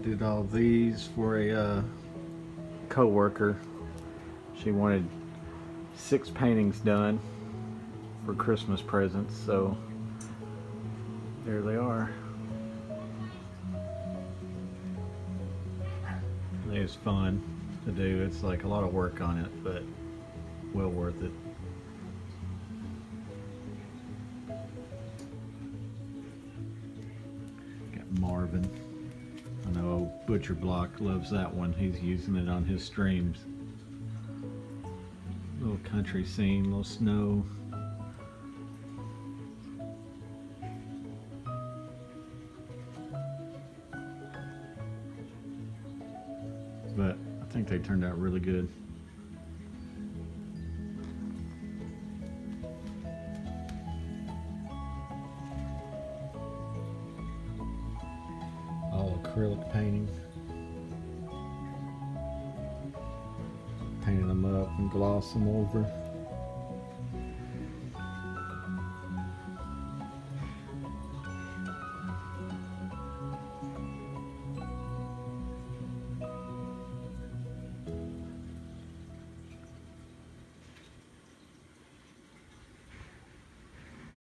Did all these for a co-worker. She wanted 6 paintings done for Christmas presents, so there they are. It's fun to do. It's like a lot of work on it, but well worth it. Got Marvin. I know Butcher Block loves that one. He's using it on his streams. Little country scene, little snow. But I think they turned out really good. All acrylic painting. Painted them up and glossed them over.